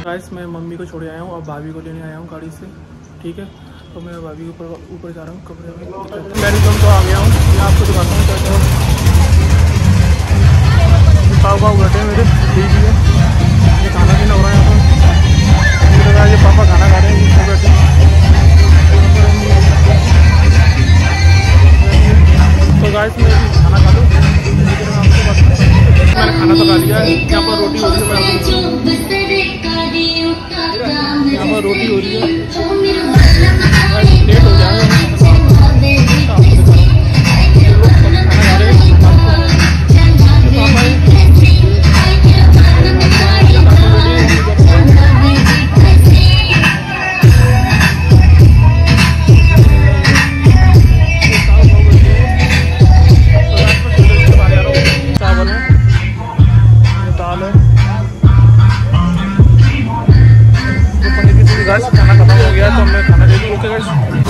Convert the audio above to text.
Guys मैं mummy को छोड़ आया हूँ और भाभी को लेने आया हूँ गाड़ी से, ठीक है। तो मैं भाभी के ऊपर जा रहा हूँ कपड़े में। मैं एकदम तो आ गया हूँ, मैं आपको दिखाता हूँ क्या पाव पाव बैठे मेरे दीदी है। ये खाना पीना हो रहा है यहाँ पर। ये पापा खाना खा रहे हैं बैठे। तो गाइस मैं खाना खा लूँ, मैंने खाना तो खा लिया है। यहाँ पर रोटी हो रही है, यहाँ पर रोटी हो रही है, लेट हो जाएगा। खाना खत्म हो गया तो मैं खाना दे दूँ। Okay guys.